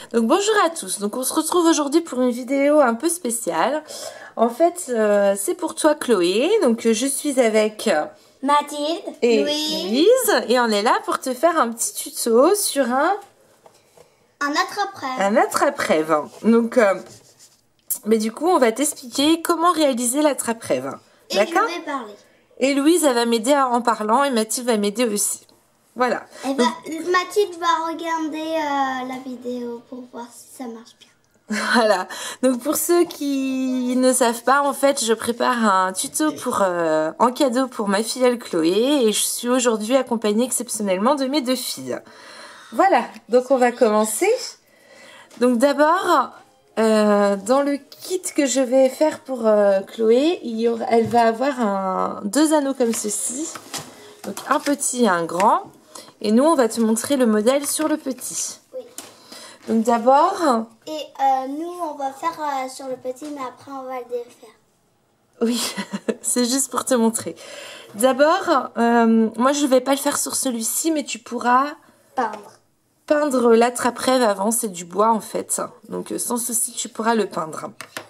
Donc bonjour à tous, donc on se retrouve aujourd'hui pour une vidéo un peu spéciale. En fait, c'est pour toi Chloé, donc je suis avec Mathilde et Louise et on est là pour te faire un petit tuto sur un attrape-rêve. attrape-rêve. Donc, mais du coup, on va t'expliquer comment réaliser l'attrape-rêve. Et D'accord? je vais parler. Et Louise, elle va m'aider en parlant et Mathilde va m'aider aussi. Voilà. Mathilde va regarder la vidéo pour voir si ça marche bien. Voilà, donc pour ceux qui ne savent pas, en fait, je prépare un tuto en cadeau pour ma filleule Chloé et je suis aujourd'hui accompagnée exceptionnellement de mes deux filles. Voilà, donc on va commencer. Donc d'abord, dans le kit que je vais faire pour Chloé, elle va avoir deux anneaux comme ceci, donc un petit et un grand. Et nous, on va te montrer le modèle sur le petit. Oui. Donc d'abord... Et nous, on va faire sur le petit, mais après, on va le défaire. Oui, c'est juste pour te montrer. D'abord, moi je ne vais pas le faire sur celui-ci, mais tu pourras peindre l'attrape-rêve avant, c'est du bois en fait. Donc sans souci, tu pourras le peindre.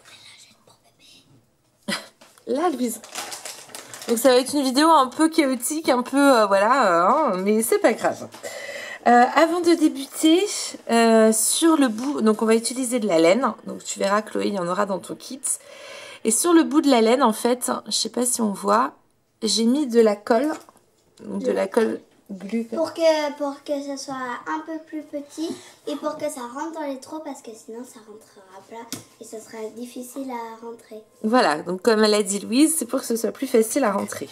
Là, Louise. Donc ça va être une vidéo un peu chaotique, un peu voilà, mais c'est pas grave. Avant de débuter, sur le bout, donc on va utiliser de la laine. Donc tu verras, Chloé, il y en aura dans ton kit. Et sur le bout de la laine, en fait, je sais pas si on voit, j'ai mis de la colle, de la colle glue. Pour que ça soit un peu plus petit et pour que ça rentre dans les trous parce que sinon ça rentrera plat et ça sera difficile à rentrer. Voilà, donc comme elle a dit Louise, c'est pour que ce soit plus facile à rentrer.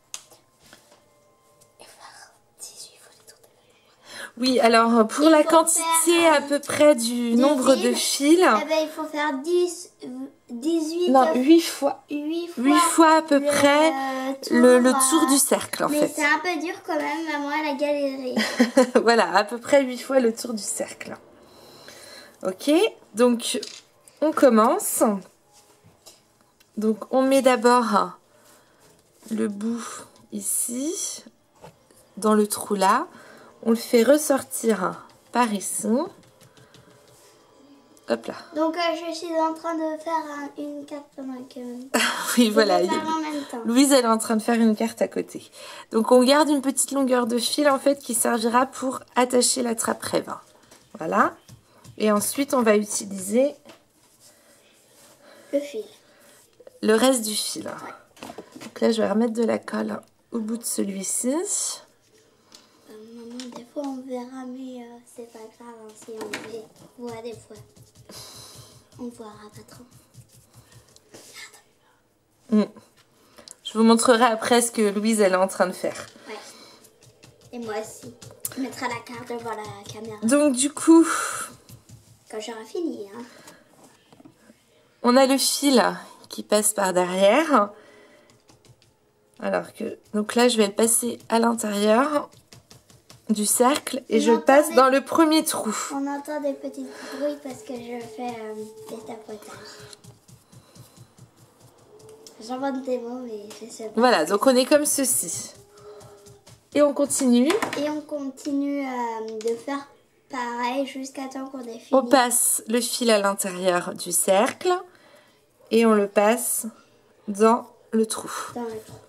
Oui, alors pour la quantité à peu près du nombre de fils... Eh ben, il faut faire 18... Non, 8 fois. 8 fois à peu près le tour du cercle en fait. Mais c'est un peu dur quand même, maman elle a galéré. Voilà, à peu près 8 fois le tour du cercle. Ok, donc on commence. Donc on met d'abord le bout ici, dans le trou là. On le fait ressortir par ici. Hop là. Donc je suis en train de faire une carte pendant que... Oui, voilà. En même temps. Louise, elle est en train de faire une carte à côté. Donc on garde une petite longueur de fil en fait qui servira pour attacher l'attrape-rêve. Voilà. Et ensuite, on va utiliser... le fil. Le reste du fil. Ouais. Donc là, je vais remettre de la colle au bout de celui-ci. Maman, des fois on verra, mais c'est pas grave hein, si on voit des fois. On verra pas trop. Je vous montrerai après ce que Louise elle est en train de faire. Ouais. Et moi aussi. Je mettrai la carte devant la caméra. Donc du coup... Quand j'aurai fini. Hein. On a le fil qui passe par derrière. Donc là, je vais le passer à l'intérieur du cercle et je le passe dans le premier trou. On entend des petits bruits parce que je fais des tapotages. J'invente des mots mais je sais pas. Voilà, donc on est comme ceci. Et on continue. Et on continue de faire pareil jusqu'à temps qu'on ait fini. On passe le fil à l'intérieur du cercle et on le passe dans le trou. Dans le trou.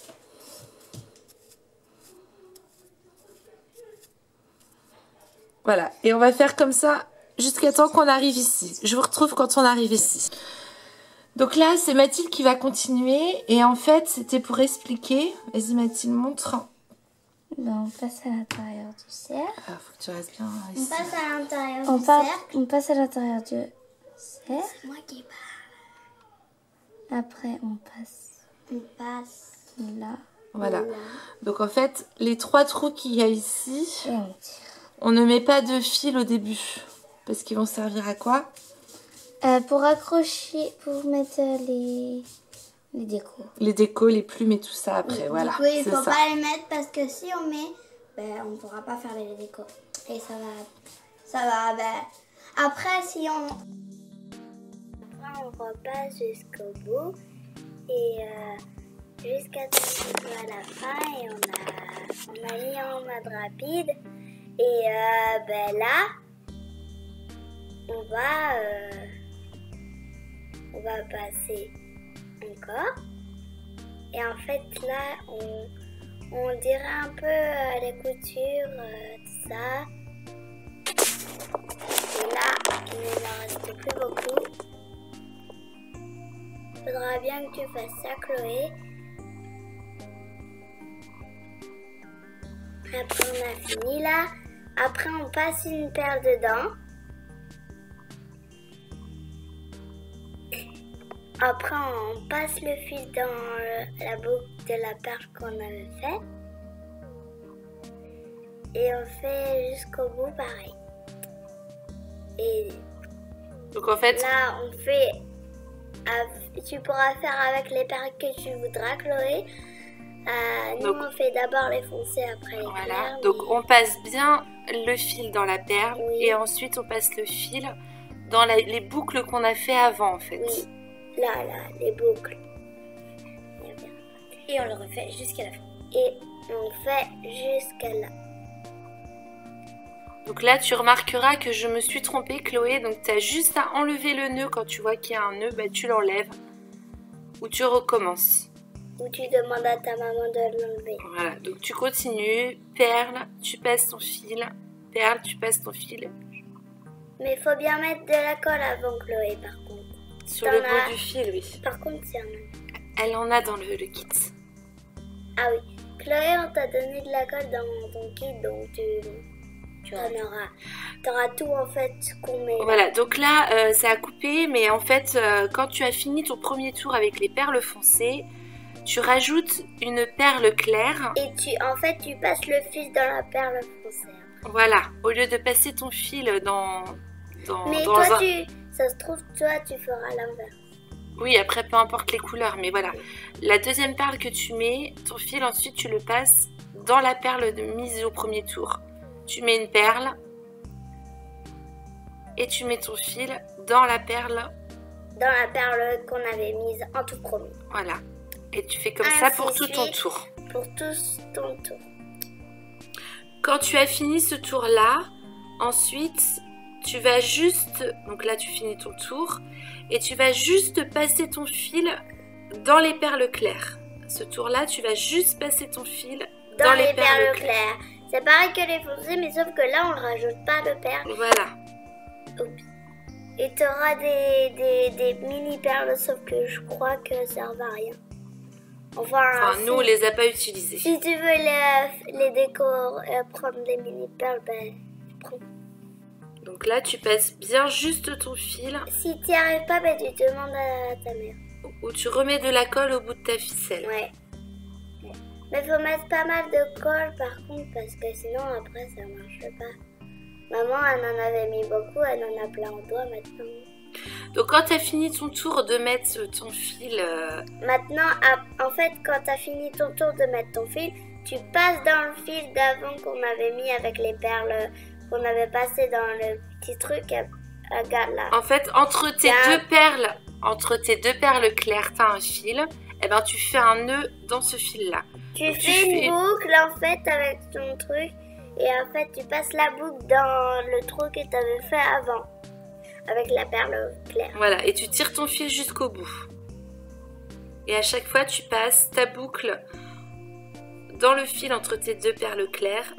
Voilà, et on va faire comme ça jusqu'à temps qu'on arrive ici. Je vous retrouve quand on arrive ici. Donc là, c'est Mathilde qui va continuer. Et en fait, c'était pour expliquer. Vas-y Mathilde, montre. Là, on passe à l'intérieur du cercle. Ah, faut que tu restes bien ici. On passe à l'intérieur du cercle. On passe à l'intérieur du cercle. C'est moi qui parle. Après, on passe là. Voilà. Donc en fait, les 3 trous qu'il y a ici, et on tire. On ne met pas de fil au début. Parce qu'ils vont servir à quoi? Pour accrocher, pour mettre les décos. Les décos, les plumes et tout ça après, voilà. Oui, il ne faut pas les mettre parce que si on met, ben, on ne pourra pas faire les décos. Et ça va, ben, après si on... Après on repasse jusqu'au bout et jusqu'à ce qu'on soit à la fin et on a mis en mode rapide. Et ben là, on va passer encore. Et en fait, là, on dirait un peu les coutures, tout ça. Et là, il ne en reste plus beaucoup. Faudra bien que tu fasses ça, Chloé. Après, on a fini là. Après, on passe une perle dedans. Après, on passe le fil dans la boucle de la perle qu'on avait fait. Et on fait jusqu'au bout pareil. Et donc en fait, là, on fait... tu pourras faire avec les perles que tu voudras, Chloé. Nous, donc, on fait d'abord les foncés, après les voilà. clairs. Donc on passe bien le fil dans la perle, Oui. et ensuite on passe le fil dans les boucles qu'on a fait avant, en fait. Oui, là, les boucles. Et on le refait jusqu'à la fin. Et on fait jusqu'à là. Donc là, tu remarqueras que je me suis trompée, Chloé. Donc tu as juste à enlever le nœud. Quand tu vois qu'il y a un nœud, bah, tu l'enlèves. Ou tu recommences. Ou tu demandes à ta maman de l'enlever. Voilà, donc tu continues. Perle, tu passes ton fil. Perle, tu passes ton fil. Mais il faut bien mettre de la colle avant, Chloé, par contre. Sur le bout du fil, oui. Par contre, c'est un... Elle en a dans le kit. Ah oui. Chloé, on t'a donné de la colle dans ton kit, donc tu auras tout en fait qu'on met. Voilà, donc là, ça a coupé, mais en fait, quand tu as fini ton premier tour avec les perles foncées, tu rajoutes une perle claire. Et tu passes le fil dans la perle foncée. Voilà, au lieu de passer ton fil dans mais dans toi, un... ça se trouve, toi, tu feras l'inverse. Oui, après, peu importe les couleurs, mais voilà. La deuxième perle que tu mets, ton fil, ensuite, tu le passes dans la perle mise au premier tour. Tu mets une perle et tu mets ton fil dans la perle. Dans la perle qu'on avait mise en tout premier. Voilà. Et tu fais comme ça pour tout ton tour. Pour tout ton tour. Quand tu as fini ce tour-là, ensuite, tu vas juste... Donc là, tu finis ton tour. Et tu vas juste passer ton fil dans les perles claires. Ce tour-là, tu vas juste passer ton fil dans les perles claires. C'est pareil que les foncés, mais sauf que là, on ne rajoute pas de perles. Voilà. Oups. Et tu auras des mini perles, sauf que je crois que ça ne sert à rien. Enfin, nous, on les a pas utilisées. Si tu veux les décors, prendre des mini perles, ben, prends. Donc là, tu passes bien juste ton fil. Si tu n'y arrives pas, ben, tu demandes à ta mère. Ou tu remets de la colle au bout de ta ficelle. Ouais. Mais faut mettre pas mal de colle par contre, parce que sinon après ça marche pas. Maman, elle en avait mis beaucoup, elle en a plein en doigt maintenant. Donc quand tu as fini ton tour de mettre ton fil... Maintenant, en fait, quand tu as fini ton tour de mettre ton fil, tu passes dans le fil d'avant qu'on avait mis avec les perles, qu'on avait passé dans le petit truc. Regarde là. En fait, entre tes deux perles claires, tu as un fil. Et ben tu fais un nœud dans ce fil-là. Tu fais une boucle en fait avec ton truc. Et en fait, tu passes la boucle dans le trou que tu avais fait avant. Avec la perle claire. Voilà, et tu tires ton fil jusqu'au bout. Et à chaque fois, tu passes ta boucle dans le fil entre tes deux perles claires.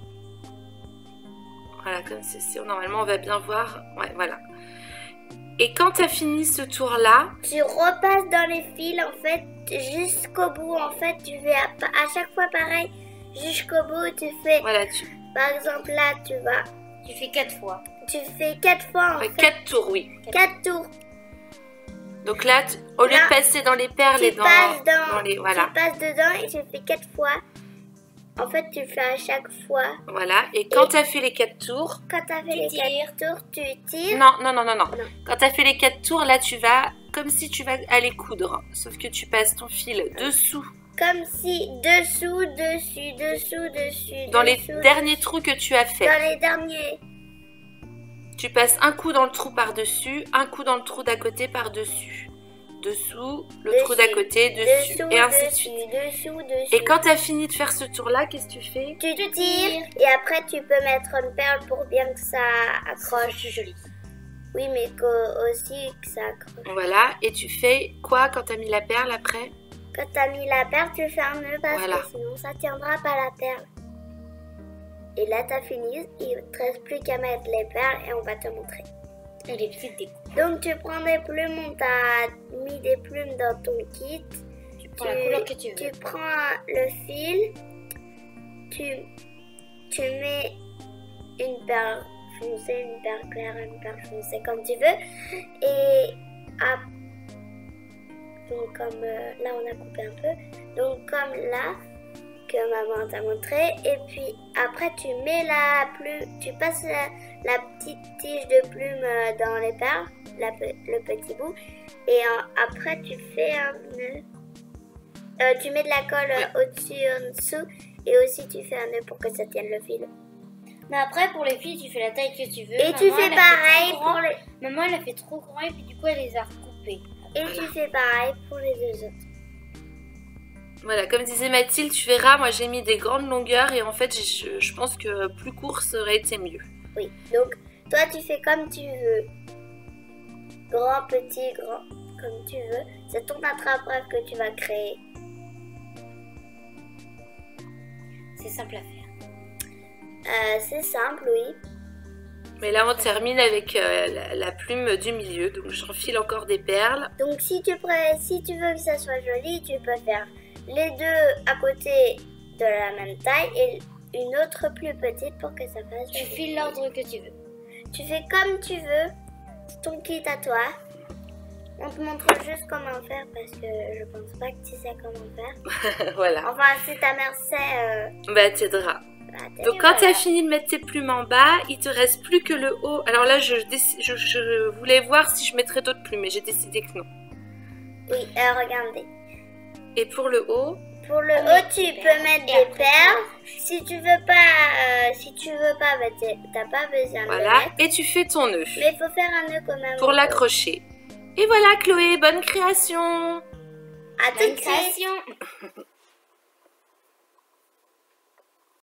Voilà, comme ceci. Normalement, on va bien voir. Ouais, voilà. Et quand tu as fini ce tour-là... Tu repasses dans les fils, en fait, jusqu'au bout. En fait, tu fais à chaque fois pareil. Jusqu'au bout, tu fais... Voilà, Par exemple, là, tu vas... Tu fais 4 fois. Tu fais 4 fois, en fait. 4 tours, oui. 4 tours. Donc là, au lieu de passer dans les perles et dans les... Voilà. Tu passes dedans et tu fais 4 fois. En fait, tu fais à chaque fois. Voilà. Et quand tu as fait les 4 tours... Quand tu as fait les 4 tours, tu tires. Non. Quand tu as fait les 4 tours, là, tu vas... Comme si tu vas aller coudre. Sauf que tu passes ton fil dessous. Comme si dessous, dessus. Dans les derniers trous que tu as fait. Dans les derniers. Tu passes un coup dans le trou par-dessus, un coup dans le trou d'à côté par-dessus. Dessous, le trou d'à côté, dessus, et ainsi de suite. Dessous. Et quand tu as fini de faire ce tour-là, qu'est-ce que tu fais? Tu tires et après tu peux mettre une perle pour bien que ça accroche. C'est joli. Oui, mais aussi que ça accroche. Voilà, et tu fais quoi quand tu as mis la perle après? Quand tu as mis la perle, tu fais un nœud parce Voilà. que sinon ça tiendra pas la perle. Et là, tu as fini, il ne te reste plus qu'à mettre les perles et on va te montrer. Et les petites découpes. Donc tu prends des plumes, on t'a mis des plumes dans ton kit. Tu prends la couleur que tu veux. Tu prends le fil, tu mets une perle foncée, une perle claire, une perle foncée comme tu veux. Et donc comme là on a coupé un peu, donc comme là que maman t'a montré. Et puis après tu mets la plume, tu passes la petite tige de plume dans les perles, le petit bout. Et après tu fais un nœud. Tu mets de la colle au-dessus, en dessous. Et aussi tu fais un nœud pour que ça tienne le fil. Mais après, pour les filles, tu fais la taille que tu veux. Et tu fais pareil pour les... Maman, elle a fait trop grand et puis du coup, elle les a recoupés. Et tu fais pareil pour les deux autres. Voilà, comme disait Mathilde, tu verras, moi j'ai mis des grandes longueurs et en fait je pense que plus court ça aurait été mieux. Oui, donc toi tu fais comme tu veux. Grand, petit, grand, comme tu veux. C'est ton attrape-rêve que tu vas créer. C'est simple à faire. C'est simple, oui. Mais là on termine avec la plume du milieu, donc j'enfile encore des perles. Donc si tu veux que ça soit joli, tu peux faire les deux à côté de la même taille et une autre plus petite pour que ça fasse joli. Tu files l'ordre que tu veux. Tu fais comme tu veux, c'est ton kit à toi. On te montre juste comment faire parce que je pense pas que tu sais comment faire. Voilà. Enfin, si ta mère sait... Bah t'aideras. Donc quand tu as fini de mettre tes plumes en bas, il te reste plus que le haut. Alors là je voulais voir si je mettrais d'autres plumes mais j'ai décidé que non. Oui, regardez. Et pour le haut? Pour le haut, tu peux mettre des perles. Si tu veux pas, bah, t'as pas besoin de Voilà, le mettre. et tu fais ton nœud. Mais il faut faire un nœud quand même. Pour l'accrocher. Et voilà Chloé, bonne création! À toute Bonne création.